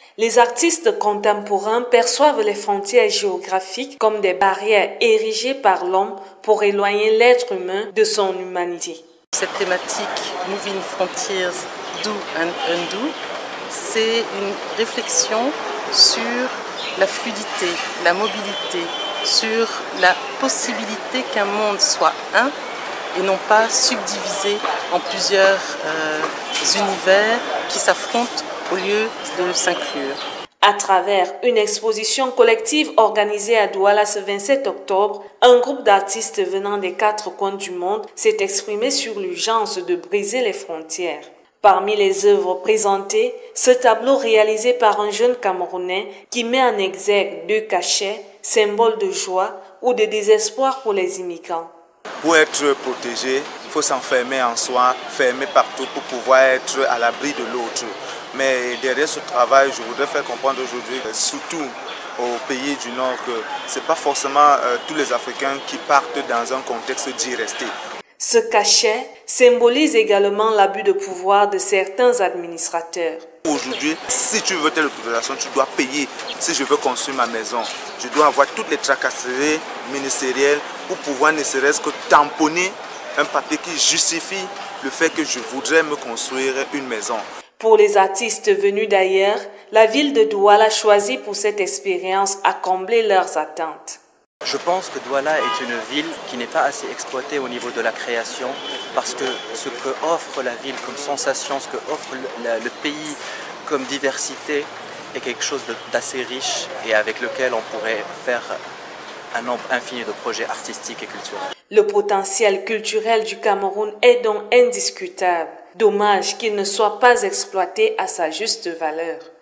Les artistes contemporains perçoivent les frontières géographiques comme des barrières érigées par l'homme pour éloigner l'être humain de son humanité. Cette thématique Moving Frontiers, Do and Undo, c'est une réflexion sur la fluidité, la mobilité, sur la possibilité qu'un monde soit un et non pas subdivisé en plusieurs univers qui s'affrontent au lieu de s'inclure. À travers une exposition collective organisée à Douala ce 27 octobre, un groupe d'artistes venant des 4 coins du monde s'est exprimé sur l'urgence de briser les frontières. Parmi les œuvres présentées, ce tableau réalisé par un jeune Camerounais qui met en exergue 2 cachets, symboles de joie ou de désespoir pour les immigrants. Pour être protégé, il faut s'enfermer en soi, fermer partout pour pouvoir être à l'abri de l'autre. Mais derrière ce travail, je voudrais faire comprendre aujourd'hui, surtout aux pays du Nord, que ce n'est pas forcément tous les Africains qui partent dans un contexte d'y rester. Ce cachet symbolise également l'abus de pouvoir de certains administrateurs. Aujourd'hui, si tu veux telle autorisation, tu dois payer. Si je veux construire ma maison, je dois avoir toutes les tracasseries ministérielles pour pouvoir ne serait-ce que tamponner un papier qui justifie le fait que je voudrais me construire une maison. Pour les artistes venus d'ailleurs, la ville de Douala choisit pour cette expérience à combler leurs attentes. Je pense que Douala est une ville qui n'est pas assez exploitée au niveau de la création parce que ce que offre la ville comme sensation, ce que offre le pays comme diversité est quelque chose d'assez riche et avec lequel on pourrait faire un nombre infini de projets artistiques et culturels. Le potentiel culturel du Cameroun est donc indiscutable. Dommage qu'il ne soit pas exploité à sa juste valeur.